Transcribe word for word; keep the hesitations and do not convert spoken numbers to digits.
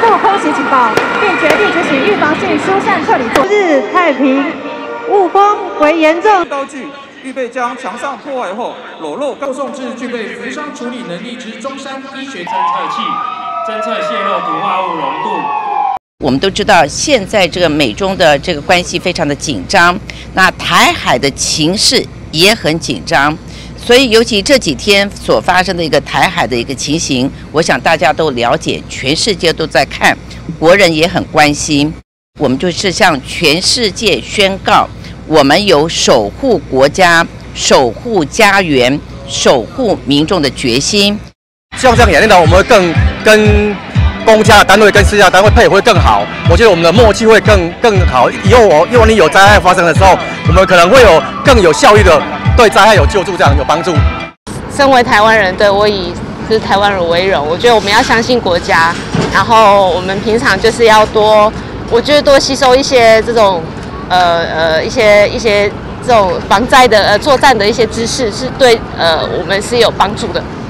度空袭警报，并决定执行预防性疏散撤离作业。日太平，雾风为严重。 刀具预备将墙上破坏后裸露告送至具备扶伤处理能力之中山医学侦测器，侦测泄漏毒化物浓度。 我们都知道，现在这个美中的这个关系非常的紧张，那台海的情势也很紧张，所以尤其这几天所发生的一个台海的一个情形，我想大家都了解，全世界都在看，国人也很关心。我们就是向全世界宣告，我们有守护国家、守护家园、守护民众的决心。 希望这样演练呢，我们会更跟。 公家的单位跟私家单位配合会更好，我觉得我们的默契会更更好。以后我万一有灾害发生的时候，我们可能会有更有效率的对灾害有救助，这样有帮助。 身为台湾人，对我以是台湾人为荣。我觉得我们要相信国家，然后我们平常就是要多，我觉得多吸收一些这种呃呃一些一些这种防灾的呃作战的一些知识，是对呃我们是有帮助的。